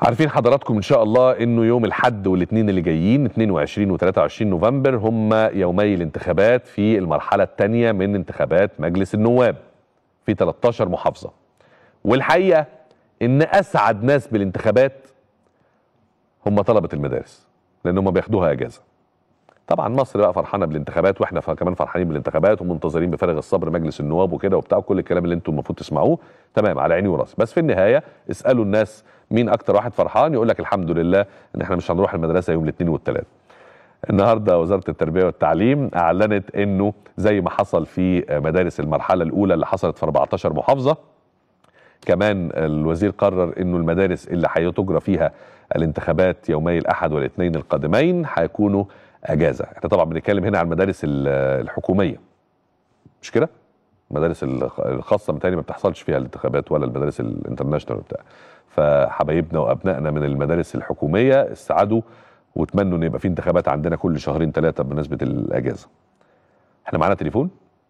عارفين حضراتكم ان شاء الله انه يوم الاحد والاثنين اللي جايين 22 و23 نوفمبر هم يومي الانتخابات في المرحله الثانيه من انتخابات مجلس النواب في 13 محافظه. والحقيقه ان اسعد ناس بالانتخابات هم طلبه المدارس، لان هم بياخدوها اجازه. طبعا مصر بقى فرحانه بالانتخابات، واحنا كمان فرحانين بالانتخابات ومنتظرين بفارغ الصبر مجلس النواب وكده وبتاع، كل الكلام اللي انتم المفروض تسمعوه تمام على عيني وراسي. بس في النهايه اسالوا الناس مين اكتر واحد فرحان، يقول لك الحمد لله ان احنا مش هنروح المدرسه يوم الاثنين والثلاث. النهارده وزاره التربيه والتعليم اعلنت انه زي ما حصل في مدارس المرحله الاولى اللي حصلت في 14 محافظه، كمان الوزير قرر انه المدارس اللي هتجرى فيها الانتخابات يومي الاحد والاثنين القادمين هيكونوا اجازه. احنا طبعا بنتكلم هنا عن المدارس الحكوميه، مش كده؟ المدارس الخاصه متهيألي ما بتحصلش فيها الانتخابات، ولا المدارس الانترناشونال بتاع. فحبايبنا وابنائنا من المدارس الحكوميه اسعدوا واتمنوا ان يبقى في انتخابات عندنا كل شهرين ثلاثه بمناسبه الاجازه. احنا معانا تليفون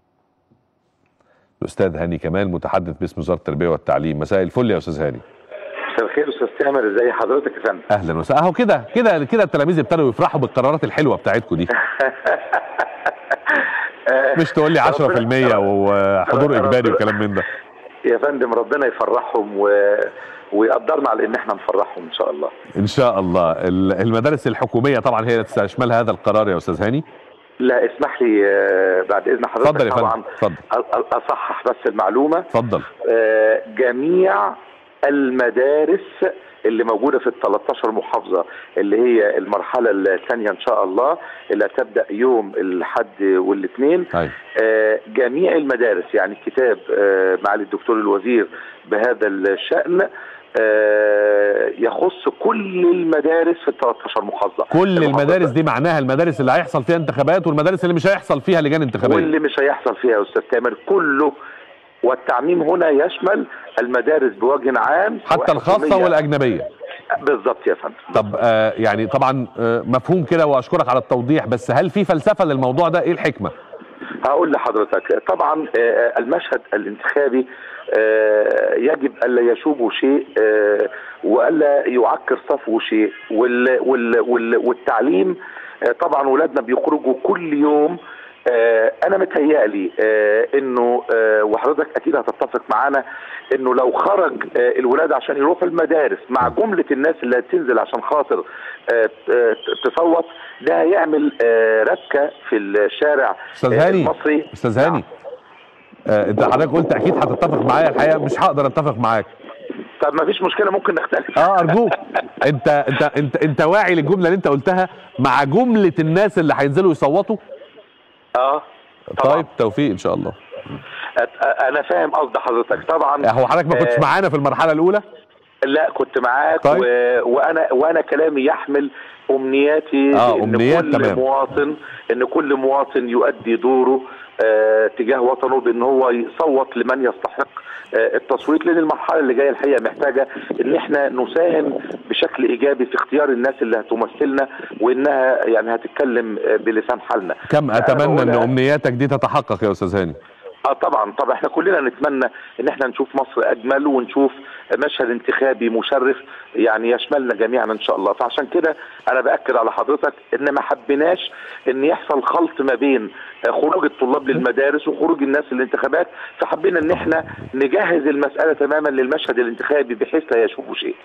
الاستاذ هاني كمال متحدث باسم وزاره التربيه والتعليم. مساء الفل يا استاذ هاني. مساء الخير استاذ تامر، ازي حضرتك يا فندم؟ اهلا وسهلا. اهو كده كده كده التلاميذ ابتدوا يفرحوا بالقرارات الحلوه بتاعتكم دي. مش تقول لي 10% وحضور اجباري وكلام من ده. يا فندم ربنا يفرحهم ويقدرنا على ان احنا نفرحهم ان شاء الله. ان شاء الله. المدارس الحكوميه طبعا هي تشمل هذا القرار يا استاذ هاني. لا اسمح لي بعد اذن حضرتك. اتفضل يا فندم. طبعا اتفضل. اصحح بس المعلومه. اتفضل. جميع المدارس اللي موجوده في ال 13 محافظه اللي هي المرحله الثانيه ان شاء الله اللي هتبدا يوم الاحد والاثنين، جميع المدارس يعني كتاب معالي الدكتور الوزير بهذا الشان يخص كل المدارس في ال 13 محافظه. كل المدارس دي معناها المدارس اللي هيحصل فيها انتخابات والمدارس اللي مش هيحصل فيها لجان انتخابيه. واللي مش هيحصل فيها يا استاذ تامر كله، والتعميم هنا يشمل المدارس بوجه عام حتى الخاصه والاجنبيه. بالظبط يا فندم. طب يعني طبعا مفهوم كده واشكرك على التوضيح، بس هل في فلسفه للموضوع ده؟ ايه الحكمه؟ هقول لحضرتك. طبعا المشهد الانتخابي يجب الا يشوبه شيء والا يعكر صفوه شيء، والتعليم طبعا ولادنا بيخرجوا كل يوم. انا متهيألي انه وحضرتك اكيد هتتفق معانا انه لو خرج الولاد عشان يروحوا المدارس مع جملة الناس اللي هتنزل عشان خاطر تصوت، ده هيعمل ربكة في الشارع المصري. استاذ هاني انت حضرتك قلت اكيد هتتفق معايا، الحقيقة مش هقدر اتفق معاك. طب ما فيش مشكلة، ممكن نختلف. ارجوك. انت واعي للجملة اللي انت قلتها مع جملة الناس اللي هينزلوا يصوتوا؟ طيب توفيق ان شاء الله. انا فاهم قصد حضرتك طبعا. هو حضرتك ما كنتش معانا في المرحله الاولى؟ لا كنت معاك. طيب. وانا كلامي يحمل امنياتي ان كل مواطن يؤدي دوره تجاه وطنه بان هو يصوت لمن يستحق التصويت، لان المرحله اللي جايه الحقيقه محتاجه ان احنا نساهم بشكل ايجابي في اختيار الناس اللي هتمثلنا وانها يعني هتتكلم بلسان حالنا. كم اتمنى ان امنياتك دي تتحقق يا استاذ هاني. طبعا احنا كلنا نتمنى ان احنا نشوف مصر اجمل ونشوف مشهد انتخابي مشرف يعني يشملنا جميعا ان شاء الله. فعشان كده انا باكد على حضرتك ان ما حبيناش ان يحصل خلط ما بين خروج الطلاب للمدارس وخروج الناس للانتخابات، فحبينا ان احنا نجهز المساله تماما للمشهد الانتخابي بحيث لا يشوفوا شيء.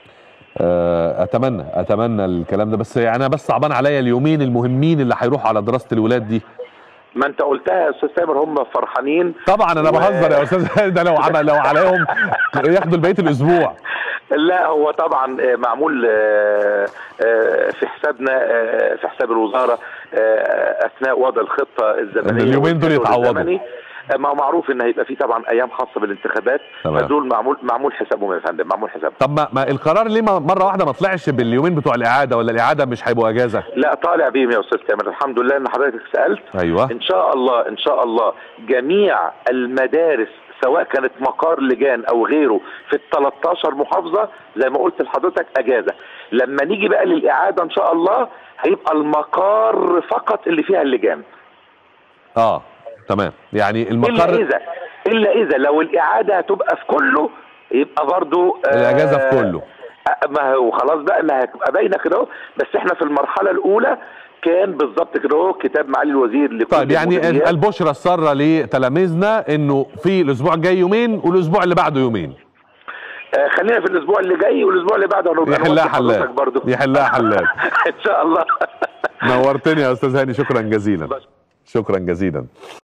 اتمنى الكلام ده، بس يعني انا بس صعبان عليا اليومين المهمين اللي هيروحوا على دراسه الولاد دي. ما انت قلتها يا استاذ تامر، هم فرحانين. طبعا انا بهزر يا استاذ، ده لو عليهم ياخدوا بقيه الاسبوع. لا هو طبعا معمول في حسابنا في حساب الوزاره اثناء وضع الخطه الزمنيه. اليومين دول يتعوضوا. ما هو معروف ان هيبقى في طبعا ايام خاصه بالانتخابات، فدول معمول حسابهم يا فندم، معمول حسابهم. طب ما القرار ليه مره واحده ما طلعش باليومين بتوع الاعاده، ولا الاعاده مش هيبقوا اجازه؟ لا طالع بيهم يا استاذ تامر، الحمد لله ان حضرتك سالت. ايوه ان شاء الله جميع المدارس سواء كانت مقار لجان او غيره في ال 13 محافظه زي ما قلت لحضرتك اجازه. لما نيجي بقى للاعاده ان شاء الله هيبقى المقار فقط اللي فيها اللجان. تمام. يعني المقر الا اذا لو الاعاده هتبقى في كله يبقى برضو الاجازه في كله. ما هو خلاص بقى ما هتبقى باينه كده اهو، بس احنا في المرحله الاولى كان بالظبط كده اهو كتاب معالي الوزير لكل طيب يعني البشرى الساره لتلاميذنا انه في الاسبوع الجاي يومين والاسبوع اللي بعده يومين. خلينا في الاسبوع اللي جاي والاسبوع اللي بعده هنبقى يحلها حلال يحلها حلال ان شاء الله. نورتني يا استاذ هاني، شكرا جزيلا. شكرا جزيلا.